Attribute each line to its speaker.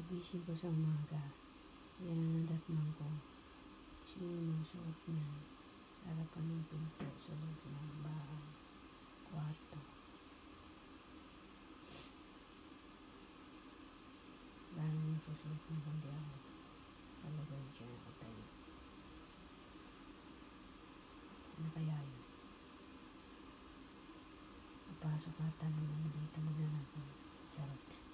Speaker 1: Pagising ko sa umaga, yan ang nadatnan ko. Sino suot niyan sa harapan ng pinto sa loob ng bahay, kwarto. Lalo yung susuot ng kundi ako. Talagay siya ako tayo. Ano kaya yun? Napasok ata naman dito magnanakaw. Charot.